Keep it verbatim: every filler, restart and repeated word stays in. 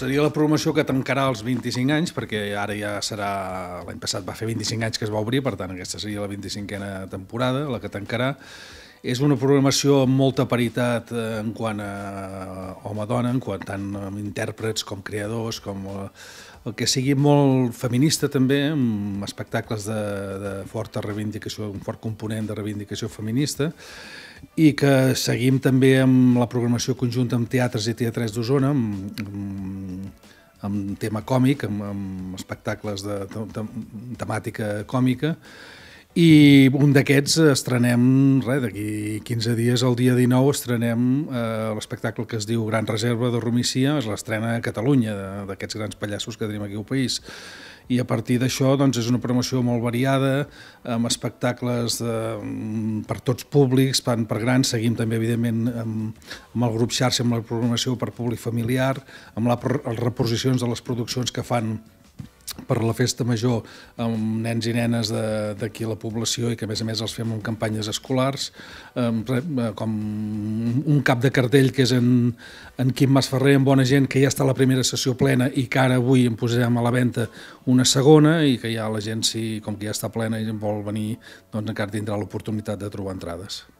seria la programació que tancarà els vint-i-cinc anys, perquè ara ja serà... L'any passat va fer vint-i-cinc anys que es va obrir, per tant aquesta seria la vint-i-cinquena temporada, la que tancarà. És una programació amb molta paritat en quant a home-dona, en quant tant amb intèrprets com creadors, com el que sigui molt feminista també, amb espectacles de, de forta reivindicació, un fort component de reivindicació feminista, i que seguim també amb la programació conjunta amb teatres i teatres d'Osona, amb, amb, amb tema còmic, amb, amb espectacles de, de, de temàtica còmica. I un d'aquests estrenem, res, d'aquí quinze dies, el dia dinou, estrenem eh, l'espectacle que es diu Gran Reserva de Romícia, és l'estrena a Catalunya d'aquests grans pallassos que tenim aquí al país. I a partir d'això doncs, és una programació molt variada, amb espectacles de, per tots públics, per, per grans, seguim també evidentment amb, amb el grup xarxa, amb la programació per públic familiar, amb la, les reposicions de les produccions que fan per la festa major amb nens i nenes d'aquí a la població i que a més a més els fem en campanyes escolars, com un cap de cartell que és en, en Quim Masferrer, en Bona Gent, que ja està a la primera sessió plena i que ara avui en posarem a la venda una segona i que ja la gent, si, com que ja està plena i vol venir, doncs encara tindrà l'oportunitat de trobar entrades.